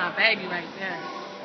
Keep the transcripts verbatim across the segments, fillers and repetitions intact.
my baby right there.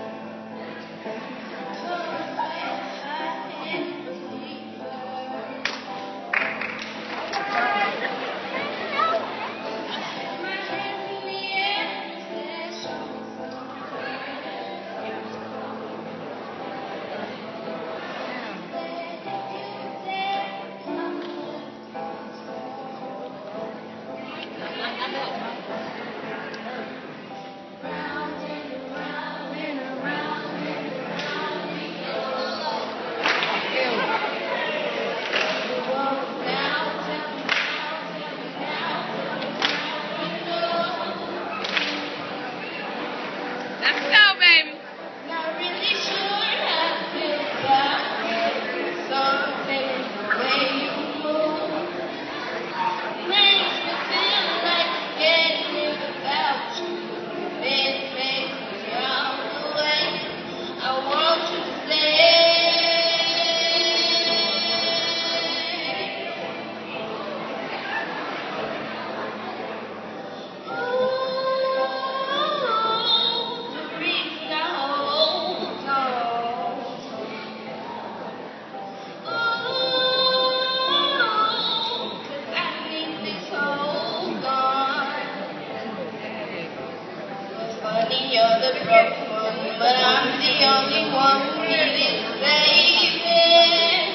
You're the broken one, but I'm the only one who needed saving.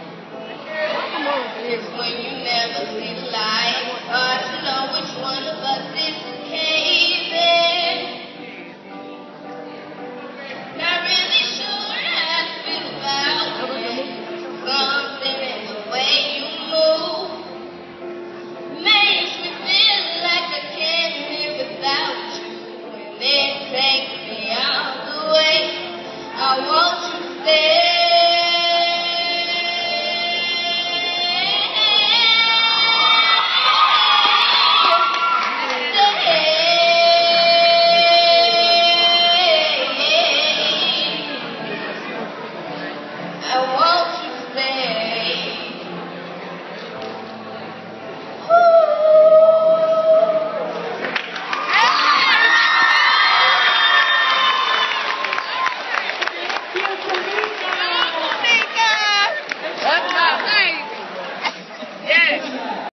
It's when you never see the light, hard to know which one of us is caving. Not really sure how to feel about it. Something in the way you move makes me feel like I can't live without you. Then take me out the way. I want you to stay. Stay. I want